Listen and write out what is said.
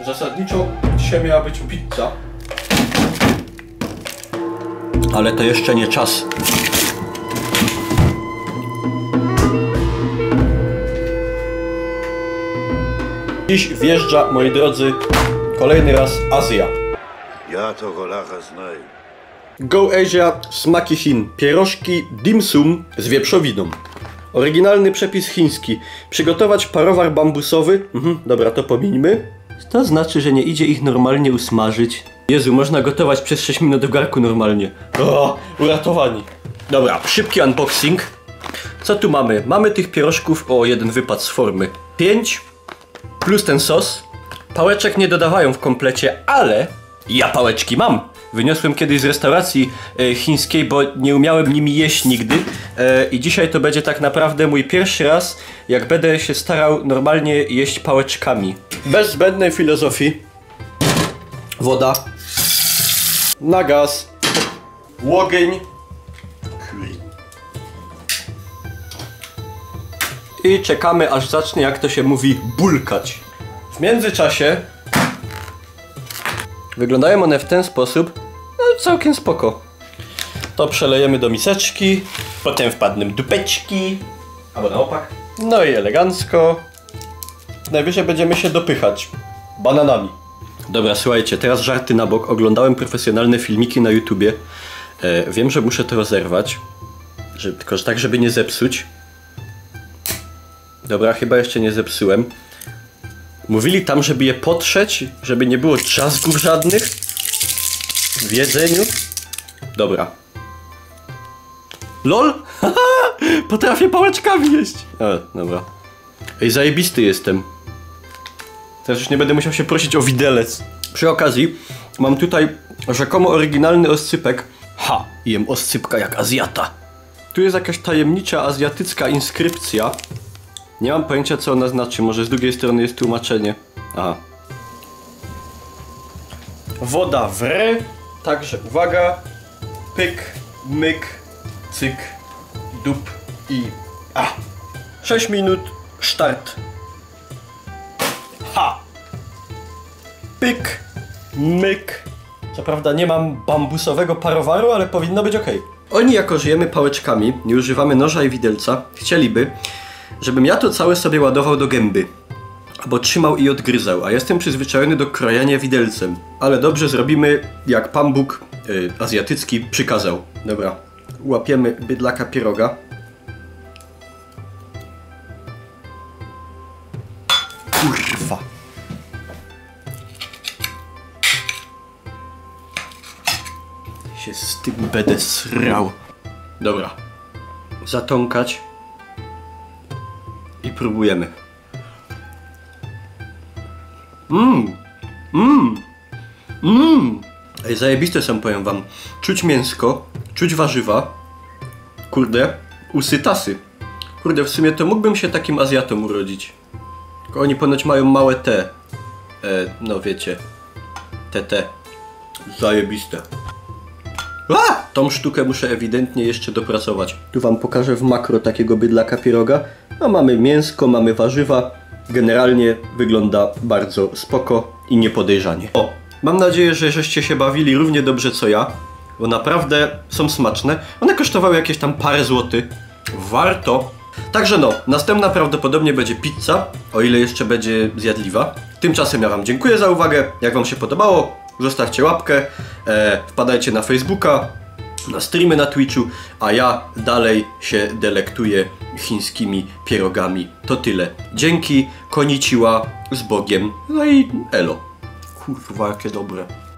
Zasadniczo dzisiaj miała być pizza. Ale to jeszcze nie czas. Dziś wjeżdża, moi drodzy, kolejny raz Azja. Ja to Golacha znaj. Go Asia, smaki Chin. Pierożki dim sum z wieprzowiną. Oryginalny przepis chiński. Przygotować parowar bambusowy. Dobra, to pomińmy. To znaczy, że nie idzie ich normalnie usmażyć. Jezu, można gotować przez 6 minut w garku normalnie. O, uratowani. Dobra, szybki unboxing. Co tu mamy? Mamy tych pierożków, o, jeden wypadł z formy. 5 plus ten sos. Pałeczek nie dodawają w komplecie, ale ja pałeczki mam. Wyniosłem kiedyś z restauracji chińskiej, bo nie umiałem nimi jeść nigdy. I dzisiaj to będzie tak naprawdę mój pierwszy raz, jak będę się starał normalnie jeść pałeczkami. Bez zbędnej filozofii. Woda. Na gaz. Łogień. I czekamy, aż zacznie, jak to się mówi, bulkać. W międzyczasie wyglądają one w ten sposób, no całkiem spoko. To przelejemy do miseczki, potem wpadną dupeczki, albo na opak. No i elegancko. Najwyżej będziemy się dopychać bananami. Dobra, słuchajcie, teraz żarty na bok. Oglądałem profesjonalne filmiki na YouTubie. Wiem, że muszę to rozerwać, tylko że tak, żeby nie zepsuć. Dobra, chyba jeszcze nie zepsułem. Mówili tam, żeby je potrzeć, żeby nie było drzazgów żadnych w jedzeniu. Dobra. LOL? Potrafię pałeczkami jeść. Dobra. Ej, zajebisty jestem. Teraz już nie będę musiał się prosić o widelec. Przy okazji mam tutaj rzekomo oryginalny oscypek. Jem oscypka jak Azjata. Tu jest jakaś tajemnicza azjatycka inskrypcja. Nie mam pojęcia, co ona znaczy. Może z drugiej strony jest tłumaczenie. Aha. Woda wre. Także uwaga. Pyk, myk, cyk, dup i... 6 minut. Start. Pyk, myk. Co prawda nie mam bambusowego parowaru, ale powinno być ok. Oni, jako żyjemy pałeczkami, nie używamy noża i widelca, chcieliby, żebym ja to całe sobie ładował do gęby. Albo trzymał i odgryzał, a jestem przyzwyczajony do krojenia widelcem. Ale dobrze zrobimy, jak Pan Bóg azjatycki przykazał. Dobra, łapiemy bydlaka pieroga. Kurwa. Się z tym będę srał. Dobra. Zatąkać. I próbujemy. Ej, zajebiste są, powiem wam. Czuć mięsko, czuć warzywa. Kurde, usytasy. Kurde, w sumie to mógłbym się takim Azjatą urodzić. Tylko oni ponoć mają małe te. No wiecie. Te. Zajebiste. Tą sztukę muszę ewidentnie jeszcze dopracować. Tu wam pokażę w makro takiego bydlaka pieroga. No mamy mięsko, mamy warzywa. Generalnie wygląda bardzo spoko i niepodejrzanie. Mam nadzieję, że żeście się bawili równie dobrze co ja, bo naprawdę są smaczne. One kosztowały jakieś tam parę złotych. Warto. Także no, następna prawdopodobnie będzie pizza, o ile jeszcze będzie zjadliwa. Tymczasem ja wam dziękuję za uwagę. Jak wam się podobało, zostawcie łapkę, wpadajcie na Facebooka, na streamy na Twitchu, a ja dalej się delektuję chińskimi pierogami. To tyle. Dzięki, konnichiwa, z Bogiem, no i elo. Kurwa, jakie dobre.